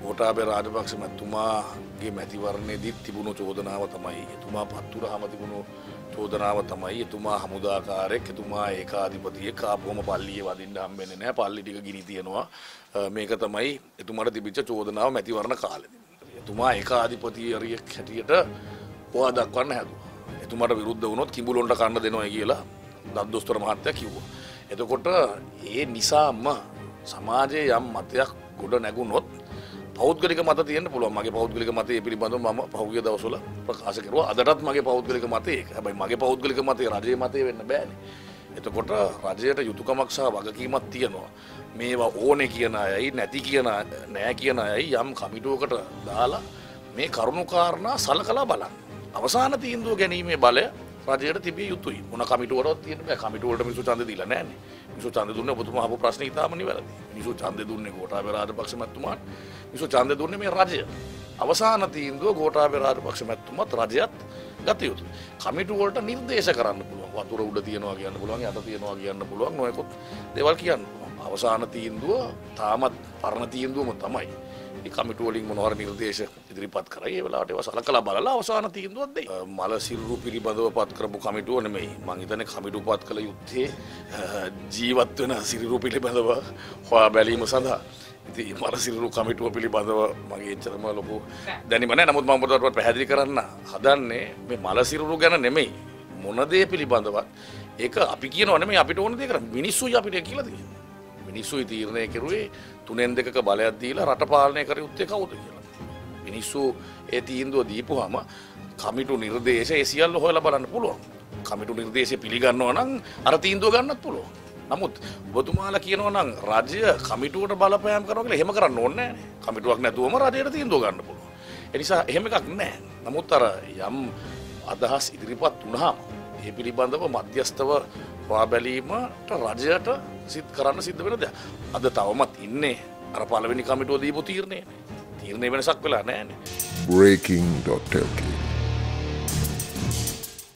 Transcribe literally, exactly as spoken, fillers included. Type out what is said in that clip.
ගෝඨාභය රාජපක්ෂ මැතිතුමාගේ මැතිවරණයේදී තිබුණු චෝදනාව තමයි එතුමා පත්තුරාම තිබුණු චෝදනාව තමයි එතුමා හමුදාකාරයෙක් එතුමා ඒකාධිපතියෙක් ආපුවම පල්ලියේ වදින්න හම්බෙන්නේ නැහැ පල්ලි ටික ගිනි තියනවා මේක තමයි එතුමාට තිබිච්ච චෝදනාව මැතිවරණ කාලෙදී එතුමා ඒකාධිපතියෙක් හැටියට පොවා දක්වන්න හැදුවා එතුමාට විරුද්ධ වුණොත් කිඹුලොන්ට කන්න දෙනවා කියලා දද්දොස්තර මහත්තයා කිව්වා එතකොට ඒ නිසාම සමාජයේ යම් මතයක් ගොඩ නැගුණොත් පෞද්ගලික මත තියෙන්න පුළුවන් මගේ පෞද්ගලික මතය පිළිබඳව මම පහුගිය දවස්වල ප්‍රකාශ කරුවා අදටත් මගේ පෞද්ගලික මතය ඒක. හැබැයි මගේ පෞද්ගලික මතය රජයේ මතය වෙන්න බෑනේ. එතකොට රජයට යුතුයකමක් සහ වගකීමක් තියෙනවා. මේවා ඕනේ කියන අයයි නැති කියන නෑ කියන අයයි යම් කමිටුවකට දාලා මේ කරුණු කාරණා සලකලා බලන්න. අවසාන තීන්දුව ගැනීමේ බලය රජයට තිබිය යුතුයි. මොන කමිටුවකටවත් තියෙන්න බෑ. කමිටුවලට මිනිස්සු ඡන්දෙ දීලා නෑනේ. මිනිස්සු ඡන්දෙ දුන්නේ ඔබතුමා අහපු ප්‍රශ්නේ ඉතාම නිවැරදි. මිනිස්සු ඡන්දෙ දුන්නේ ගෝඨාභය රාජපක්ෂ මැතිතුමාට. මිනිස්සු ඡන්දෙ දුන්නේ මේ රජය. අවසාන තීන්දුව ගෝඨාභය රාජපක්ෂ මැතිතුමාත් රජයත් ගත යුතුයි. කමිටුව වලට නිර්දේශ කරන්න පුළුවන්. වතුර උඩ තියනවා කියන්න පුළුවන්, යට තියනවා කියන්න පුළුවන්. නොයෙකුත් දේවල් කියන්න පුළුවන්. අවසාන තීන්දුව තාමත් පරණ තීන්දුවම තමයි. ඒ කමිටුව වලින් මොනවාර නිර්දේශ ඉදිරිපත් කරයි ඒ වෙලාවට ඒවා සලකලා බලලා අවසාන තීන්දුවක් දෙයි. මල සිරුරු පිළිබඳව පත් කරපු කමිටුව නෙමෙයි. මං හිතන්නේ කමිටුව පත් කළ යුත්තේ ජීවත් වෙන සිරුරු පිළිබඳව හොයා බැලීම සඳහා. ඉතින් මල සිරුරු කමිටුව පිළිබඳව මගේ එච්චරම ලොකු දැනීම නැහැ. නමුත් මම පොඩ්ඩක් පැහැදිලි කරන්න හදන්නේ මේ මල සිරුරු ගැන නෙමෙයි. මොන දේ පිළිබඳවත් ඒක අපි කියනව නෙමෙයි අපිට ඕන දේ කරන්නේ. මිනිස්සුයි අපිට කියලා තියෙන්නේ. මිනිස්සුයි තීරණය කරුවේ තුනෙන් දෙකක බලයක් දීලා රට පාලනය කර යුත්තේ කවුද කියලා. මිනිස්සු ඒ තීන්දුව දීපුවාම කමිටු නිර්දේශ ඒ සියල්ල හොයලා බලන්න පුළුවන්. කමිටු නිර්දේශය පිළිගන්නවා නම් අර තීන්දුව ගන්නත් පුළුවන්. නමුත් ඔබතුමාලා කියනවා නම් රාජ්‍ය කමිටුවට බලපෑම් කරනවා කියලා එහෙම කරන්න ඕනේ නැහැ. කමිටුවක් නැතුවම රජයට තීන්දුව ගන්න පුළුවන්. ඒ නිසා එහෙම එකක් නැහැ. නමුත් අර යම් අදහස් ඉදිරිපත් වුණාම ඒ පිළිබඳව මධ්‍යස්තව හොයා බැලීමට රජයට සිත් කරන්න සිද්ධ වෙන දෙයක්. අද තවමත් ඉන්නේ අර පළවෙනි කමිටුව දීපු තීරණය. තීරණය වෙනසක් වෙලා නැහැ නේ. breaking dot l k